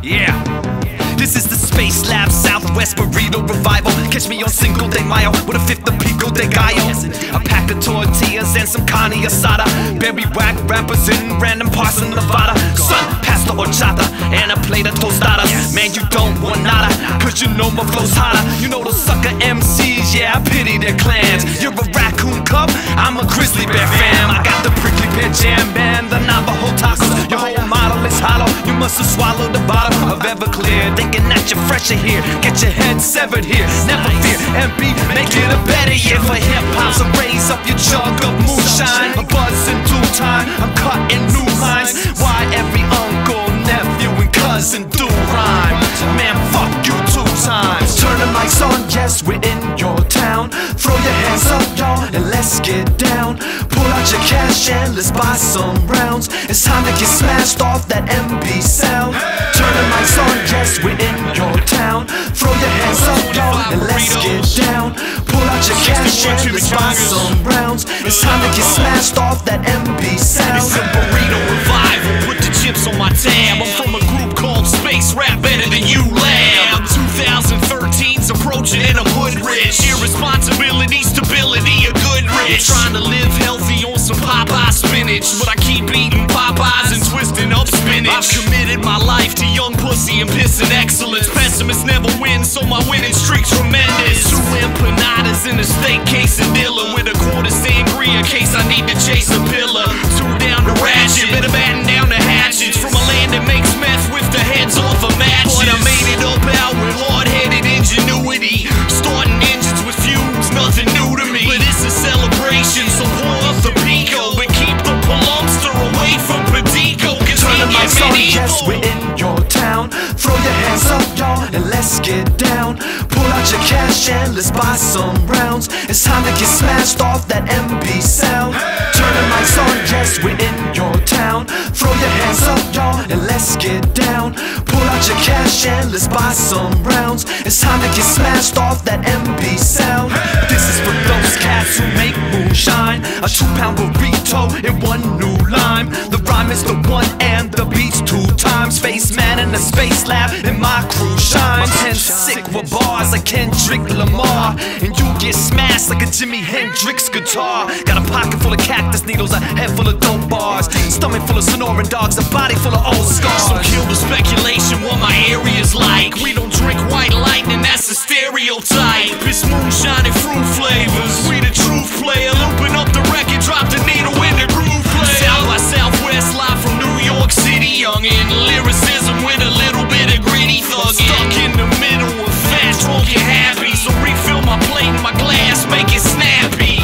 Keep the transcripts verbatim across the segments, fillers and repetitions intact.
Yeah. This is the SpaceLAB Southwest Burrito Revival. Catch me on Cinco de Mayo with a fifth of Pico de Gallo, a pack of tortillas and some carne asada. Berry whack rappers in random parts of Nevada. Son, pasta horchata and a plate of tostadas. Man, you don't want nada, cause you know my flow's hotter. You know those sucker M Cs, yeah, I pity their clans. You're a raccoon cub, I'm a grizzly bear fam. I got the prickly pear jam and the Navajo tacos. Your whole model is hollow, you must have swallowed the bottom of Everclear, thinking that you're fresher here. Get your head severed here, never fear. M P, make it a better year for hip-hop. So raise up your jug of moonshine. A buzz in due time, I'm cutting new lines. Why every uncle, nephew, and cousin do rhyme? Man, fuck you two times. Turn the mics on, yes, we're in your town. Throw your hands up, y'all, and let's get down. Pull out your cash and let's buy some rounds. It's time to get smashed off that M P sound. Turn the mics on, yes, we're in your town. Throw your hands up, y'all, and let's get down. Pull out your cash and let's buy some rounds. It's time to get smashed off that M P sound. It's a Burrito Revival, put the chips on my tab. I'm from a group called SpaceLAB, better than you lab. twenty thirteen's approaching and I'm hood rich. Irresponsibility, stability, a good rich. Trying to live healthy on some Popeye spinach, but I keep eating Popeyes and twisting up spinach. I've committed my life to young pussy and pissing excellence. Pessimists never win, so my winning streak's tremendous. Two empanadas in a steak quesadilla with a quarter sangria in case I need to chase a pillar. Two down the ratchet, better batten down the hatchets. From a land that makes meth with the heads off of matches. But I made it up out with hard-headed ingenuity. Starting engines with fumes, nothing new to me. But it's a celebration, so pour up the Pico, but keep the Palumster away from Pedico. Turn the mics on, yes, we're in your town. Throw your hands up, y'all, and let's get down. Pull out your cash and let's buy some rounds. It's time to get smashed off that M P sound. Turn the mics on, yes, we're in your town. Throw your hands up, y'all, and let's get down. Pull out your cash and let's buy some rounds. It's time to get smashed off that M P sound. This is for those cats who make moonshine, a two-pound burrito in one new lime. The rhyme is the one and the beat's two times. Spaceman in the SpaceLAB and my crew shine. My pen's sick with bars like Kendrick Lamar, and you get smashed like a Jimi Hendrix guitar. Got a pocket full of cactus needles, a head full of dope bars, stomach full of Sonoran dogs, a body full of old scars. So kill the speculation what my area's like. We don't drink white lightning, that's a stereotype. It's moonshine and fruit flavors. We the truth player, looping up the record, drop the needle in the groove player. South by Southwest, live from New York City, young in lyricism with a little bit of gritty thugging. Stuck in the middle of fast, drunk and happy, so refill my plate and my glass, make it snappy.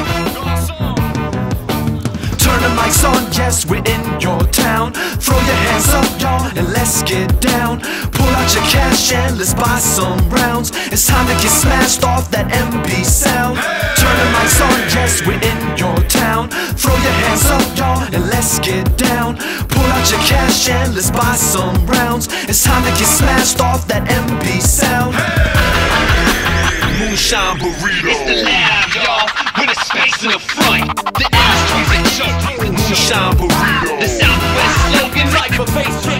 Turn the mics on, yes, we're in your town. Throw your hands up, y'all, and let's get down. Pull out your cash and let's buy some rounds. It's time to get smashed off that M P sound. Turn the mics on, yes, we're in your town. Throw your hands up, y'all, and let's get down. Pull out your cash and let's buy some rounds. It's time to get smashed off that M P sound. Moonshine Burrito. It's the lab, y'all, with a space in the front. The M's Moonshine Burrito. The Southwest slogan like a face.